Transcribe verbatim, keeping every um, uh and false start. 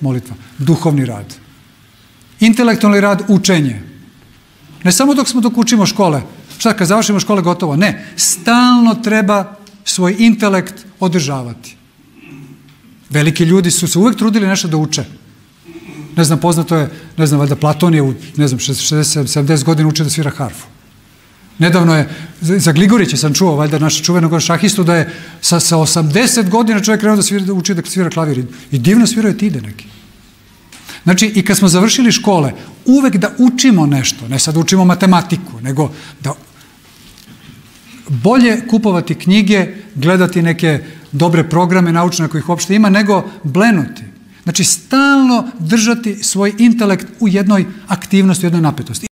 molitva. Duhovni rad. Intelektualni rad, učenje. Ne samo dok smo dok učimo škole. Šta, kad završimo škole, gotovo? Ne. Stalno treba svoj intelekt održavati. Veliki ljudi su se uvek trudili nešto da uče. Ne znam, poznato je, ne znam, valjda Platon je u, ne znam, šezdeset sedamdeset godina učio da svira harfu. Nedavno je, za Gligorića sam čuo, valjda naš čuvenog šahistu, da je sa, sa osamdeset godina čovjek krenuo da, svira, da uči da svira klavir. I divno svirao je tide neki. Znači, i kad smo završili škole, uvek da učimo nešto, ne sad učimo matematiku, nego da bolje kupovati knjige, gledati neke dobre programe naučne kojih uopšte ima, nego blenuti. Znači, stalno držati svoj intelekt u jednoj aktivnosti, u jednoj napetosti.